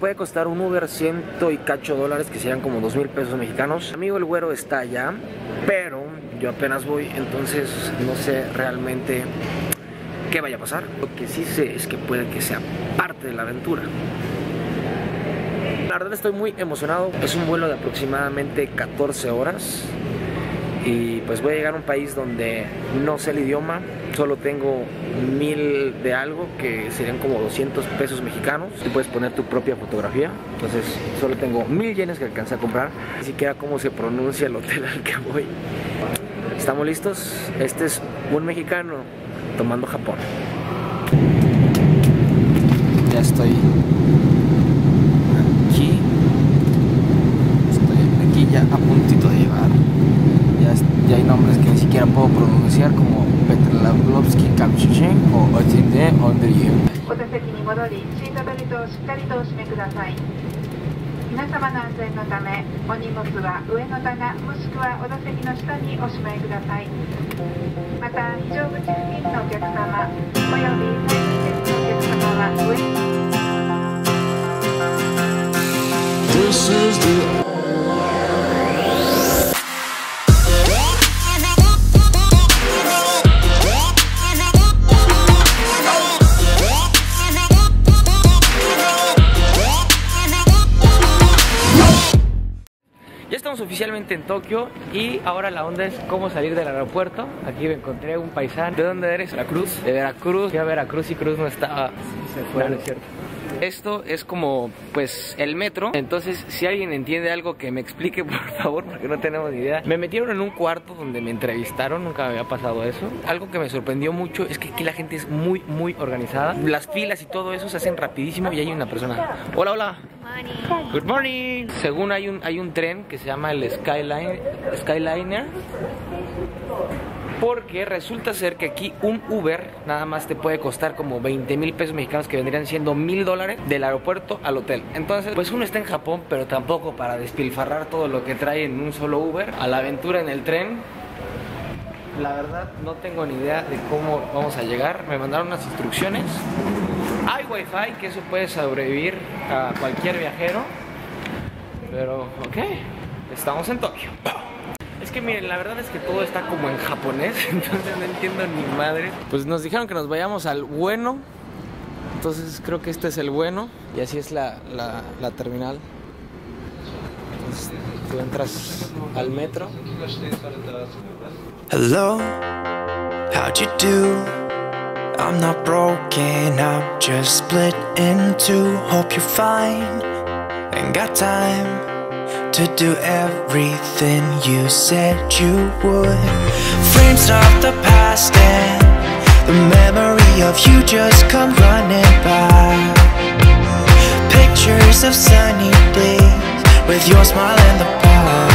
puede costar un Uber 100 y cacho dólares, que serían como 2,000 pesos mexicanos. Mi amigo el güero está allá, pero yo apenas voy, entonces no sé realmente qué vaya a pasar. Lo que sí sé es que puede que sea parte de la aventura. La verdad estoy muy emocionado. Es un vuelo de aproximadamente 14 horas. Y pues voy a llegar a un país donde no sé el idioma. Solo tengo 1000 de algo, que serían como 200 pesos mexicanos. Y puedes poner tu propia fotografía. Entonces solo tengo 1000 yenes que alcancé a comprar. Ni siquiera cómo se pronuncia el hotel al que voy. ¿Estamos listos? Este es un mexicano tomando Japón. Ya estoy aquí ya a puntito de llegar. Ya hay nombres que ni siquiera puedo pronunciar, como Petropavlovsky Kamchatka o Otinde Ondriu. 皆様の安全のため、お荷物は上の棚もしくはお座席の下におしまいください。また、非常口付近のお客様、および待機席のお客様は上に。This is the Ya estamos oficialmente en Tokio y ahora la onda es cómo salir del aeropuerto. Aquí me encontré un paisano. ¿De dónde eres? Veracruz. De Veracruz. Fui a Veracruz y Cruz no estaba. Se fue. No, es cierto. Esto es como, pues, el metro. Entonces, si alguien entiende algo, que me explique, por favor, porque no tenemos ni idea. Me metieron en un cuarto donde me entrevistaron. Nunca me había pasado eso. Algo que me sorprendió mucho es que aquí la gente es muy, muy organizada. Las filas y todo eso se hacen rapidísimo y hay una persona. Hola, hola. Good morning. Según hay un tren que se llama el Skyliner. Porque resulta ser que aquí un Uber nada más te puede costar como 20,000 pesos mexicanos, que vendrían siendo $1,000 del aeropuerto al hotel. Entonces, pues uno está en Japón, pero tampoco para despilfarrar todo lo que trae en un solo Uber. A la aventura en el tren. La verdad no tengo ni idea de cómo vamos a llegar. Me mandaron unas instrucciones. Hay wifi, que eso puede sobrevivir a cualquier viajero. Pero, ok, estamos en Tokio. Es que miren, la verdad es que todo está como en japonés, entonces no entiendo ni madre. Pues nos dijeron que nos vayamos al bueno, entonces creo que este es el bueno. Y así es la terminal. Entonces, tú entras al metro. Hello, how'd you do? I'm not broken, I'm just split in two. Hope you're fine, ain't got time to do everything you said you would. Frames of the past and the memory of you just come running by. Pictures of sunny days with your smile in the bar.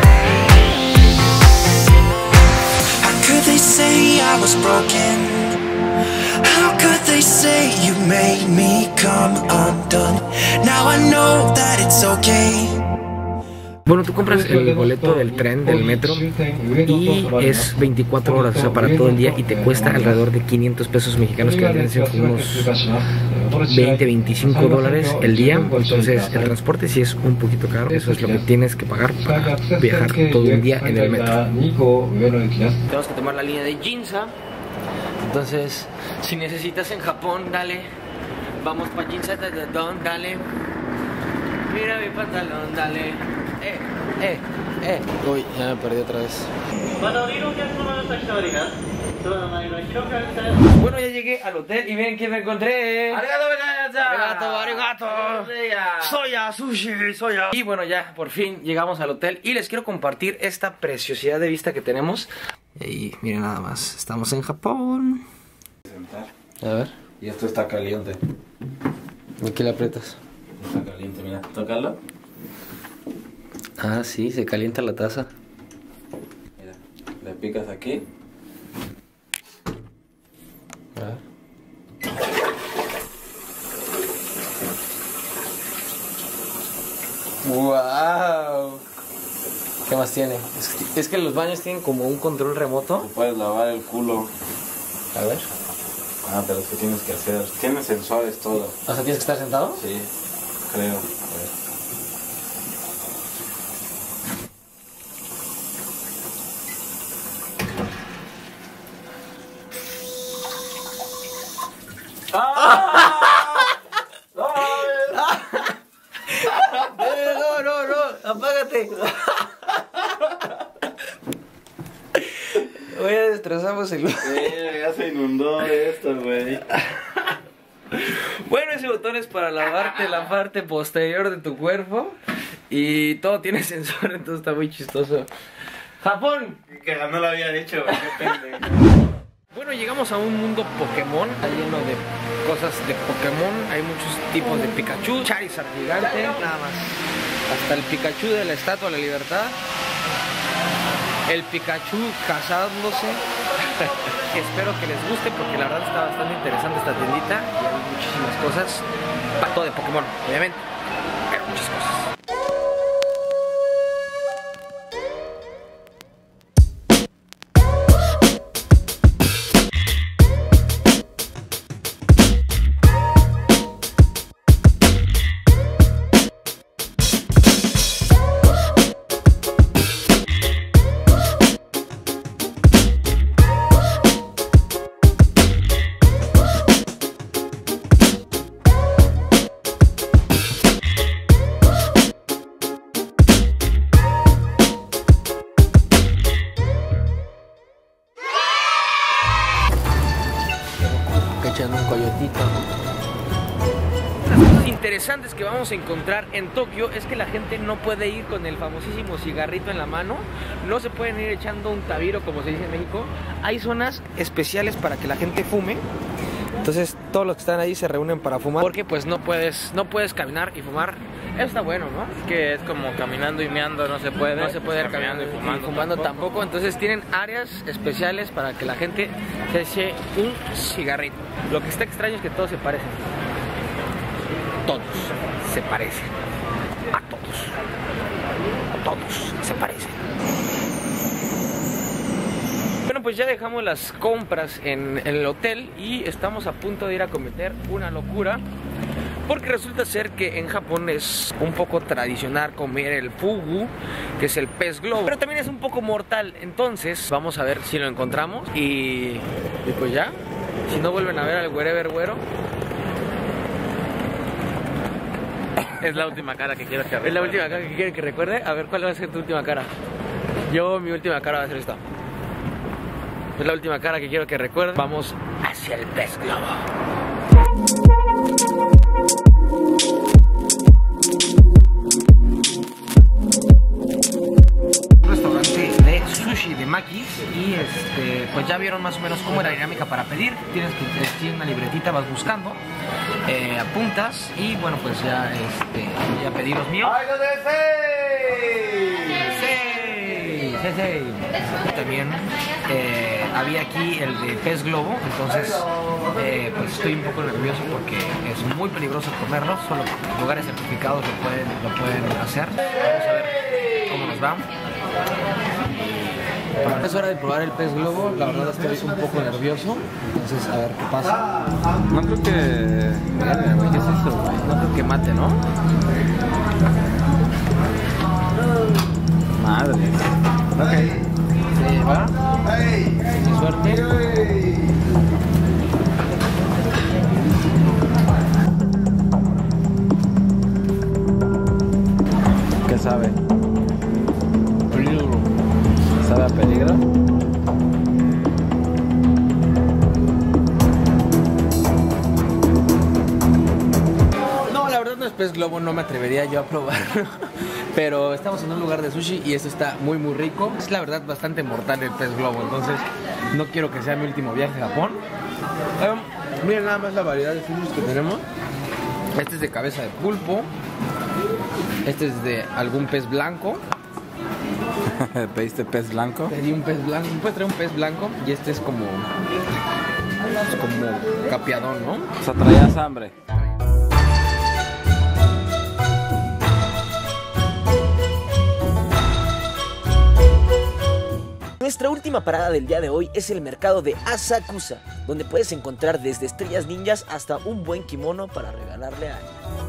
How could they say I was broken? How could they say you made me come undone? Now I know that it's okay. Bueno, tú compras el boleto del tren, del metro, y es 24 horas, o sea, para todo el día, y te cuesta alrededor de 500 pesos mexicanos, que vendrían siendo como unos 20, 25 dólares el día. Entonces el transporte sí es un poquito caro. Eso es lo que tienes que pagar para viajar todo un día en el metro. Tenemos que tomar la línea de Ginza. Entonces, si necesitas en Japón, dale. Vamos para Ginza, dale. Mira mi pantalón, dale. Uy, ya me perdí otra vez. Bueno, ya llegué al hotel y miren quién me encontré. Arigato. Soya, sushi, soya. Y bueno, ya por fin llegamos al hotel y les quiero compartir esta preciosidad de vista que tenemos. Y miren nada más, estamos en Japón. A ver. Y esto está caliente. Aquí le aprietas. Está caliente, mira, tócalo. Ah, sí, se calienta la taza. Mira, le picas aquí. A ver. ¡Wow! ¿Qué más tiene? Es que los baños tienen como un control remoto. Te puedes lavar el culo. A ver. Ah, pero es que tienes que hacer. Tiene sensores todo. O sea, ¿tienes que estar sentado? Sí. creo. No, apágate. Oye, destrozamos el... Ya se inundó esto, güey. Bueno, ese botón es para lavarte la parte posterior de tu cuerpo. Y todo tiene sensor, entonces está muy chistoso. ¡Japón! Que no lo había dicho, güey. Qué pendejo. Bueno, llegamos a un mundo Pokémon. Está lleno de cosas de Pokémon. Hay muchos tipos de Pikachu. Charizard gigante, nada más. Hasta el Pikachu de la Estatua de la Libertad. El Pikachu casándose. Espero que les guste porque la verdad está bastante interesante esta tiendita. Y hay muchísimas cosas. Todo de Pokémon, obviamente. Pero muchas cosas. Echando un coyotito. Las cosas interesantes que vamos a encontrar en Tokio es que la gente no puede ir con el famosísimo cigarrito en la mano, no se pueden ir echando un tabiro como se dice en México. Hay zonas especiales para que la gente fume. Entonces todos los que están ahí se reúnen para fumar porque pues no puedes caminar y fumar. Eso está bueno, ¿no? Es que es como caminando y meando, no se puede. No se puede ir caminando y fumando tampoco. Entonces tienen áreas especiales para que la gente se eche un cigarrito. Lo que está extraño es que todos se parecen. Todos se parecen. A todos. A todos se parecen. Bueno, pues ya dejamos las compras en el hotel y estamos a punto de ir a cometer una locura. Porque resulta ser que en Japón es un poco tradicional comer el fugu, que es el pez globo, pero también es un poco mortal. Entonces vamos a ver si lo encontramos y pues ya, si no vuelven a ver al Wherever Güero. Es la última cara que quiero que Es la última cara que quieren que recuerde. A ver, ¿cuál va a ser tu última cara? Mi última cara va a ser esta. Es la última cara que quiero que recuerde. Vamos hacia el pez globo. Restaurante de sushi de Maki y pues ya vieron más o menos cómo era la dinámica para pedir. Tienes una libretita, vas buscando, apuntas y bueno, pues ya pedí los míos. Sí. También había aquí el de pez globo, entonces pues estoy un poco nervioso porque es muy peligroso comerlo, solo lugares certificados lo pueden hacer. Vamos a ver cómo nos va. Es hora de probar el pez globo, la verdad estoy un poco nervioso, entonces a ver qué pasa. No creo que... ¿Qué es eso, güey? No creo que mate, ¿no? Madre. Ok. Se va. Sin suerte. ¿Qué sabe? Peligro. ¿Sabe a peligro? No, la verdad no es pez globo, no me atrevería yo a probarlo. Pero estamos en un lugar de sushi y esto está muy muy rico. Es la verdad bastante mortal el pez globo, entonces no quiero que sea mi último viaje a Japón. Miren nada más la variedad de sushi que tenemos. Este es de cabeza de pulpo. Este es de algún pez blanco. ¿Pediste pez blanco? Pedí un pez blanco. Puedes traer un pez blanco y este es como capiadón, ¿no? O sea, traías hambre. Nuestra última parada del día de hoy es el mercado de Asakusa, donde puedes encontrar desde estrellas ninjas hasta un buen kimono para regalarle a alguien.